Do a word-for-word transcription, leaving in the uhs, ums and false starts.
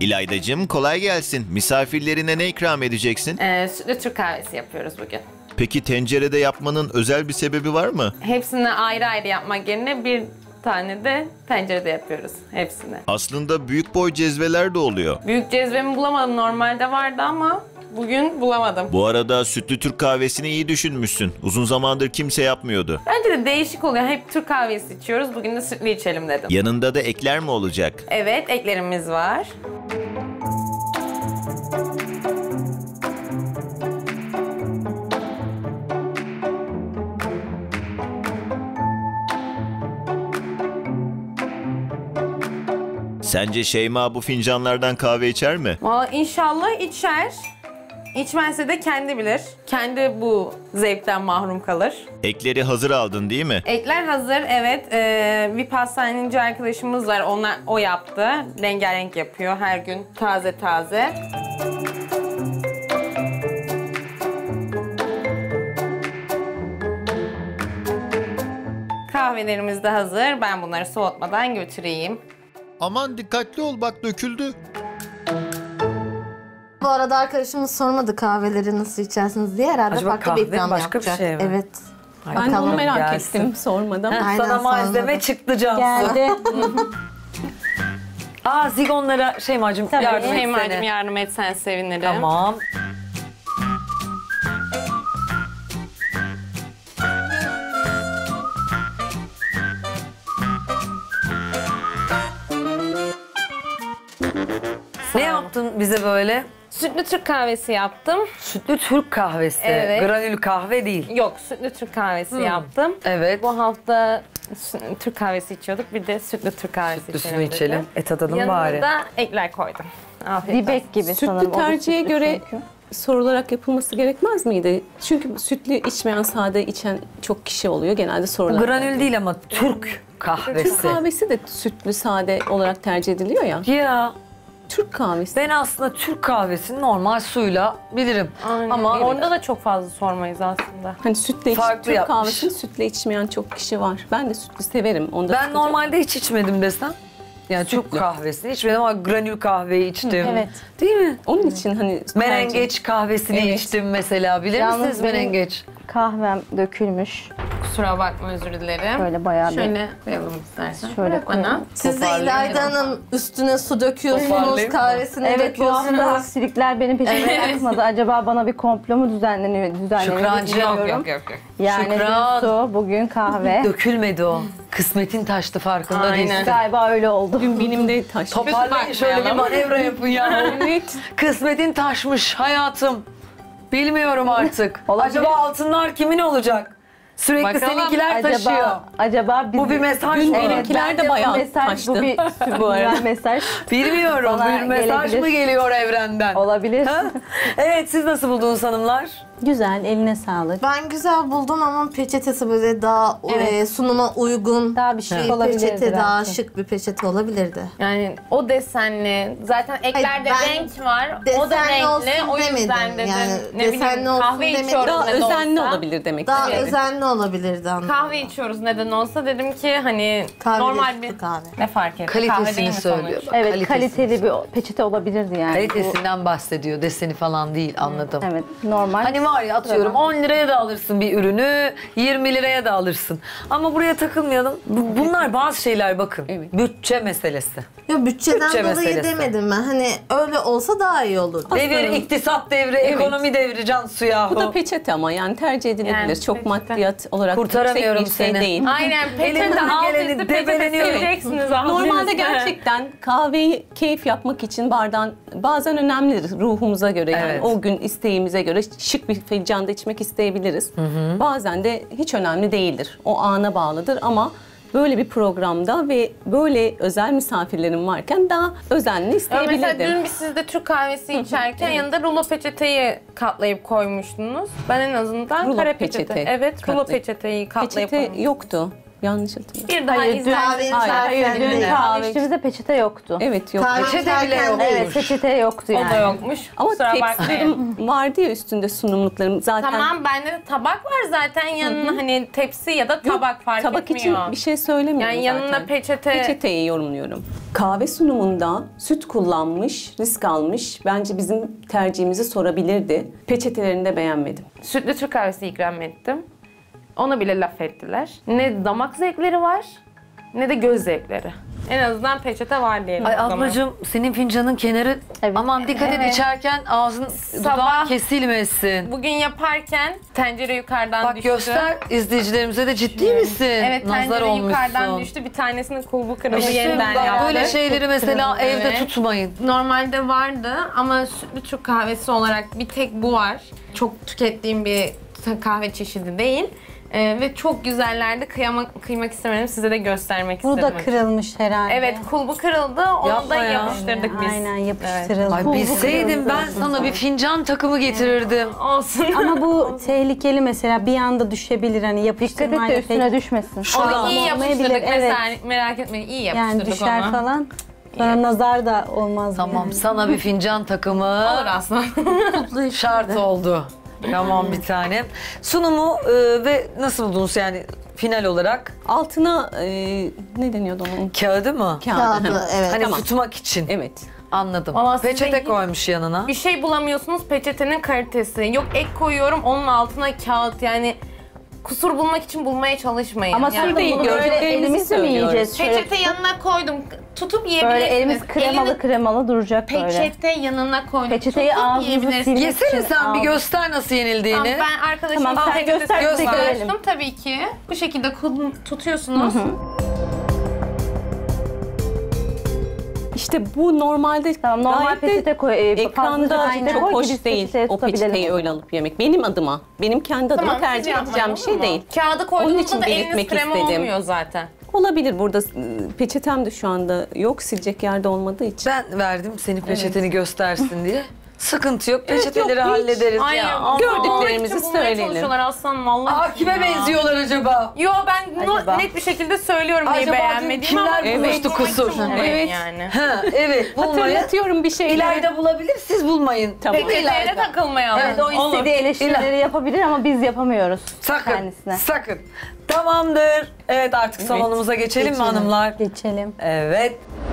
İlaydacığım kolay gelsin. Misafirlerine ne ikram edeceksin? Ee, sütlü Türk kahvesi yapıyoruz bugün. Peki tencerede yapmanın özel bir sebebi var mı? Hepsini ayrı ayrı yapmak yerine bir tane de tencerede yapıyoruz hepsini. Aslında büyük boy cezveler de oluyor. Büyük cezvemi bulamadım. Normalde vardı ama bugün bulamadım. Bu arada sütlü Türk kahvesini iyi düşünmüşsün. Uzun zamandır kimse yapmıyordu. Bence de değişik oluyor. Hep Türk kahvesi içiyoruz. Bugün de sütlü içelim dedim. Yanında da ekler mi olacak? Evet, eklerimiz var. Sence Şeyma bu fincanlardan kahve içer mi? Vallahi inşallah içer. İçmezse de kendi bilir. Kendi bu zevkten mahrum kalır. Ekleri hazır aldın değil mi? Ekler hazır, evet. Ee, bir pastaneci arkadaşımız var. Ona, o yaptı. Rengarenk yapıyor her gün. Taze taze. Kahvelerimiz de hazır. Ben bunları soğutmadan götüreyim. Aman dikkatli ol bak döküldü. Bu arada arkadaşımız sormadı kahveleri nasıl içersiniz diye. Herhalde Acaba farklı bir kahve ikram başka bir yapacak. şey mi? Evet. Ben de onu Bakalım. merak Gelsin. ettim, sormadım. Aynen, Sana malzeme sormadım. çıktı Cansu. Geldi. Aa zigonlara Şeyma'cığım yardım et Şeyma'cığım seni. yardım etsen sevinirim. Tamam. Ne yaptın bize böyle? Sütlü Türk kahvesi yaptım. Sütlü Türk kahvesi. Evet. Granül kahve değil. Yok, sütlü Türk kahvesi yaptım. Evet. Bu hafta sü- Türk kahvesi içiyorduk. Bir de sütlü Türk kahvesi Sütlüsünü içelim dedim. içelim. Et tadalım Yanına bari. da ekler koydum. Afiyet olsun. Dibek gibi sanırım. Sütlü O da tercihe sütlü göre çünkü. sorularak yapılması gerekmez miydi? Çünkü sütlü içmeyen, sade içen çok kişi oluyor. Genelde Bu sorular. granül değil ama Türk kahvesi. Türk kahvesi de sütlü, sade olarak tercih ediliyor ya. Ya Türk kahvesi. ben aslında Türk kahvesini normal suyla bilirim. Aynen. Ama orada da çok fazla sormayız aslında. Hani sütle iç, Farklı Türk yapmış. kahvesini sütle içmeyen çok kişi var. Ben de sütlü severim. Onda ben sıkıntı yok. normalde hiç içmedim desem. Yani Türk Sütlü. kahvesini içmedim ama granül kahveyi içtim. Evet. Değil mi? Onun için hani Menengeç kahvesini Evet. içtim mesela. Bilir Yalnız misiniz benim- menengeç? Kahvem dökülmüş. Kusura bakma, özür dilerim. Böyle bayağı bir Şöyle koyalım istersen. Şöyle Bırak bana. koyalım. Siz de Toparlayayım İlayda mı? Hanım üstüne su döküyorsunuz, Toparlayayım mı? kahvesini Evet, bu döküyorsunuz. hafta aksilikler benim peşime takmadı. Acaba bana bir komplo mu düzenleniyor? düzenleniyor Şükrancığım. bilmiyorum. Yok yok yok. Yani Şükran. dün su, bugün kahve. Dökülmedi o. Kısmetin taştı farkında Aynen. değilsin. Galiba öyle oldu. Dün benim de taş. Toparlayın şöyle bir bakmayalım. manevra yapın ya. Evet. Kısmetin taşmış hayatım. Bilmiyorum artık. Olabilir. Acaba altınlar kimin olacak? Sürekli Bakalım. seninkiler taşıyor. Acaba, acaba biz... Bu bir mesaj Dün mı? benimkiler bence de bu bayağı mesaj, taştı. Bu bir subliminal mesaj. Bilmiyorum. Bana Bir mesaj gelebilir. mı geliyor evrenden? Olabilir. Ha? Evet, siz nasıl buldunuz hanımlar? Güzel, eline sağlık. Ben güzel buldum ama peçetesi böyle daha e, sunuma uygun. Daha bir şey bir olabilirdi peçete, daha belki. şık bir peçete olabilirdi. Yani o desenli, zaten eklerde ben renk var. O da desenli renkli. olsun O yüzden demedim. dedim. Yani ne desenli bileyim, olsun kahve demedim. içiyoruz Daha neden özenli olsa. olabilir demek Daha istedim. özenli olabilirdi anlamında. Kahve içiyoruz neden olsa, dedim ki hani Kahve normal değil, bir kahve. ne fark etti? Kahve Kalitesini değil mi söylüyor. sonuç? Bak, Evet, kalitesini. kaliteli bir peçete olabilirdi yani. Kalitesinden bahsediyor. Deseni falan değil, anladım. Bu, evet, normal. Hani var ya, atıyorum on liraya da alırsın bir ürünü, yirmi liraya da alırsın. Ama buraya takılmayalım. Bu- bunlar bazı şeyler bakın. Evet. Bütçe meselesi. Ya bütçeden Bütçe dolayı meselesi. demedim ben. Hani öyle olsa daha iyi olur. Devir, iktisat devri, ekonomi devri Cansu yahu. Bu da peçete ama yani tercih edilebilir. Yani çok peçete. maddiyat olarak Kurtaramıyorum yüksek bir şey seni. değil. Aynen, peçete Elimden alt geleni üstü peçete debeleniyorum. sileceksiniz. alt Normalde üstü. gerçekten kahveyi keyif yapmak için bardağın bazen önemlidir ruhumuza göre, yani Evet. o gün isteğimize göre şık bir fincanda içmek isteyebiliriz. Bazen de hiç önemli değildir. O ana bağlıdır ama böyle bir programda ve böyle özel misafirlerim varken daha özenli Ya isteyebilirdim. mesela dün biz sizde Türk kahvesi içerken yanında rulo peçeteyi katlayıp koymuştunuz. Ben en azından Rulo kare peçete. peçete Evet, rulo katlayıp- peçeteyi katlayıp Peçete koymuştum. yoktu. Yanlış hatırlıyorum. Bir daha Hayır, dün- izlersiniz. Hayır, Hayır, Sen dün de. kahve içtiğimizde peçete yoktu. Evet yok. Kahve Peçete bile içerken yok. değil. Evet, peçete yoktu yani. O da yokmuş. Ama Kusura bakmayın. tepsilerim vardı ya üstünde sunumluklarım zaten. Tamam bende de tabak var zaten yanına hani tepsi ya da tabak fark Tabak etmiyor. için bir şey söylemiyorum Yani yanına zaten. peçete- Peçeteyi yorumluyorum. Kahve sunumunda süt kullanmış, risk almış. Bence bizim tercihimizi sorabilirdi. Peçetelerini de beğenmedim. Sütlü Türk kahvesi ikram ettim. Ona bile laf ettiler. Ne damak zevkleri var ne de göz zevkleri. En azından peçete var diyelim Ay o zaman. ablacığım senin fincanın kenarı Evet. aman dikkat et Evet. içerken ağzın Sabah- dudağın kesilmesin. Bugün yaparken tencere yukarıdan Bak düştü. göster izleyicilerimize de ciddi misin? Evet Nazar tencere olmuşsun. yukarıdan düştü. Bir tanesinin kulbu kırıldı İşte yeniden bak, yaptık. böyle şeyleri mesela evde Evet. tutmayın. Normalde vardı ama sütlü Türk kahvesi olarak bir tek bu var. Çok tükettiğim bir kahve çeşidi değil. Ee, ve çok güzellerdi. Kıyamak, kıymak istemedim. Size de göstermek Bu istedim. da kırılmış herhalde. Evet kulbu kırıldı. Onu Yapma da ya. yapıştırdık biz. Aynen yapıştırıldı. Ay bilseydim ben sana bir fincan takımı getirirdim. Olsun. Ama bu tehlikeli mesela bir anda düşebilir hani Dikkat et yapıştırmayla de üstüne pek düşmesin. Onu Şuradan. iyi yapıştırdık olmayabilir, mesela. Merak etmeyin iyi yapıştırdık yani düşer onu. falan. Sonra nazar da olmaz. Tamam yani. sana bir fincan takımı Olur aslında. şart oldu. Tamam bir tane. Sunumu e, ve nasıl buldunuz yani final olarak? Altına e, ne deniyordu onun? Kağıdı mı? Kağıdı, evet. Hani Tamam. tutmak için. Evet. Anladım. Vallahi siz de Peçete hiç- koymuş yanına. Bir şey bulamıyorsunuz peçetenin kalitesi. Yok ek koyuyorum onun altına kağıt yani kusur bulmak için bulmaya çalışmayın. Ama yani sonra değil, bunu böyle gördüklerimizi elimizle mi söylüyoruz. yiyeceğiz? Şöyle peçete yanına koydum. Tutup yiyebilirsiniz. böyle elimiz kremalı Elini kremalı duracak böyle. peçete yanına koydum. Peçeteyi Tutup ağzınıza yiyebilirsiniz. silmek Yesene için sen bir al. göster nasıl yenildiğini. Tamam, ben arkadaşım Tamam, sen peçetesi göster, biz de görelim. gösterdim tabii ki. Bu şekilde kul- tutuyorsunuz. İşte bu normalde Tamam, normal gayet de peçete koy. e, ekranda fazlaca peçete çok koy ki hoş biz değil peçeteye o tutabilelim. peçeteyi öyle alıp yemek. Benim adıma, benim kendi adıma Tamam, siz tercih yapmayın, edeceğim bir şey olur mu? değil. Kağıdı Onun koyduğunuzda için da eliniz belirtmek krema istedim. olmuyor zaten. Olabilir burada e, peçetem de şu anda yok silecek yerde olmadığı için. Ben verdim senin peçeteni göstersin diye. Sıkıntı yok. Peçeteleri yok, hiç. hallederiz Ay, ya. Allah, gördüklerimizi bulmaya söyleyelim. çalışıyorlar aslanım vallahi. Aa, kime ya. benziyorlar acaba? Yo ben no- Acaba? net bir şekilde söylüyorum neyi Acaba beğenmediğimi kimler ama bulmuştu bulmak için kusur? bulmayın Evet. yani. Ha, evet bulmayın. Hatırlatıyorum bir şeyleri. İlayda bulabilir siz bulmayın. Tamam. Peçeteye de takılmayalım. Evet, o istediği eleştirileri yapabilir ama biz yapamıyoruz Sakın. kendisine. Sakın. Tamamdır. Evet artık salonumuza geçelim mi hanımlar? Geçelim. Evet.